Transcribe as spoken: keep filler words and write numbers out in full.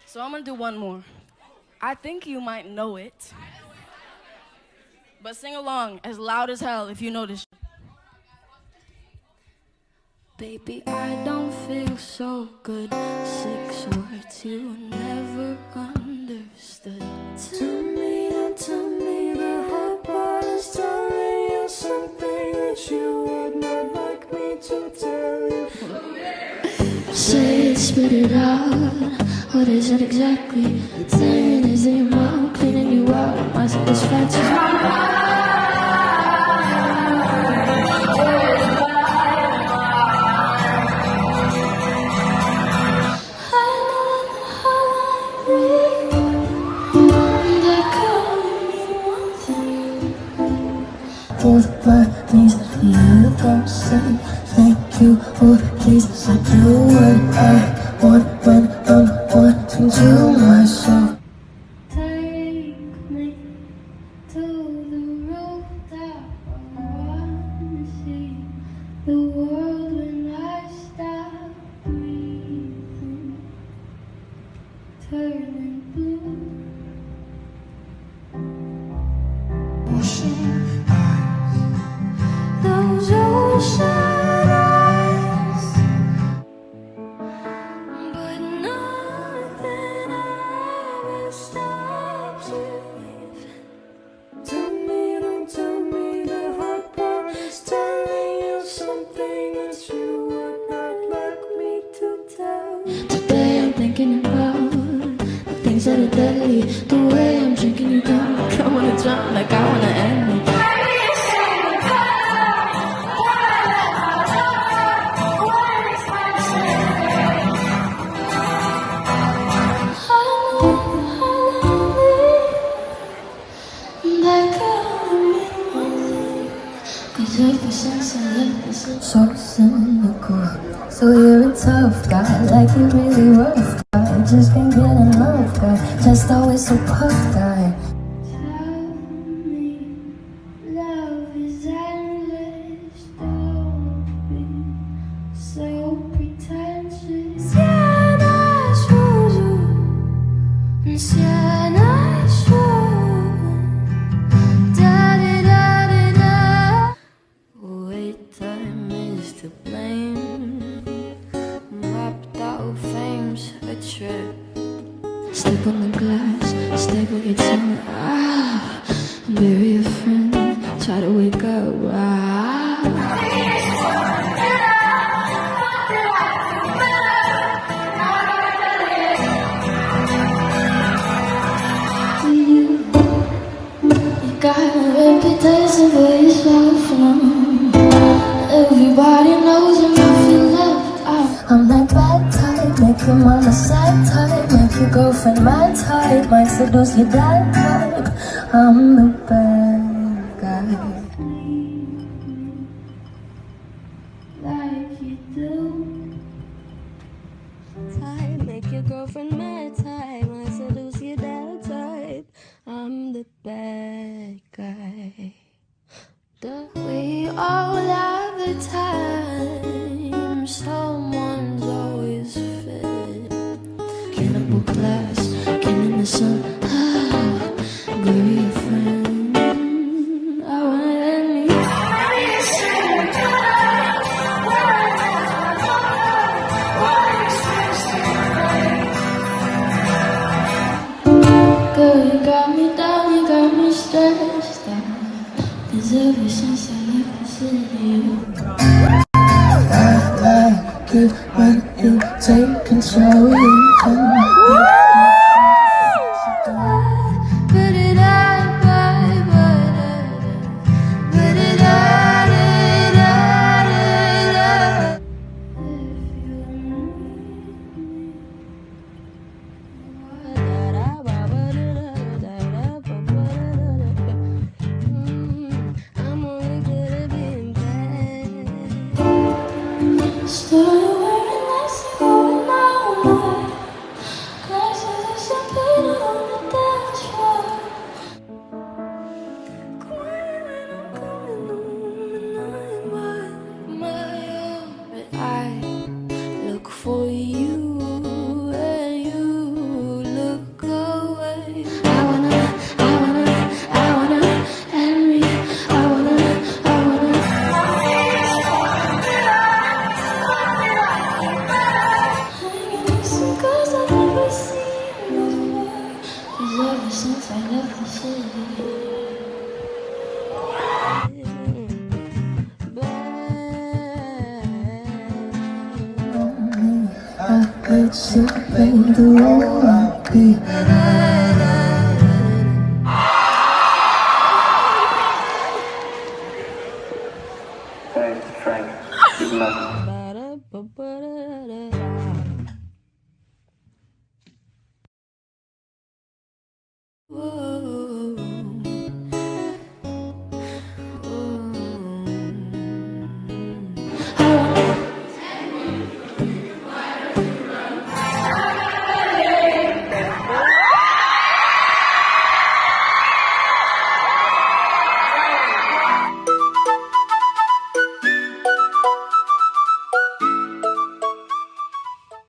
So I'm gonna do one more. I think you might know it, but sing along as loud as hell if you know this. Baby, I don't feel so good. Six words you never understood. Tell me, don't tell me the hard part is telling you something that you would not like me to tell you. Say it, spit it out. What is it exactly? Saying is in your mouth, cleaning you out of my satisfaction. For the things that you don't say, thank you for please. I do what I want when I'm wanting to myself. Take me to the rooftop. I want to see the world when I stop breathing, turning blue. Ocean eyes, those ocean eyes, but nothing ever stops you leaving. Tell me, don't tell me the hard part is telling you something that you would not like me to tell. Today I'm thinking about the things that are deadly. The way I'm drinking you down, like I wanna drown, like I wanna end me. Ever since I left, this is so cynical. So you're a tough guy, like you really rough guy. Just can't get enough guy, just always so puff guy. Tell me, love is endless, don't be so pretentious. Yeah, I chose you, and yeah, I chose. To blame, wiped out fame's a trip. Step on the glass, staple your tongue, ah, bury a friend, try to wake up, ah. You, you got a reputation for yourself now. Everybody knows him if you left out. I'm that bad type, make your mama sad type, make your girlfriend my type, might seduce your dad type. I'm the bad guy. Like you do. Type, make your girlfriend my type, might seduce your dad type. I'm the bad guy. The we all have the time, someone's always fit. Cannibal class, skin in the sun, ah, bury a friend. I wanna end me. Girl, you got me down, you got me stressed out. Cause ever since I left the city, I like it when you take control. But it out, but it out, it out, it out. If you need me, started wearing less and going out more. Cause Makes you play the role of me. Hey, Frank, good luck.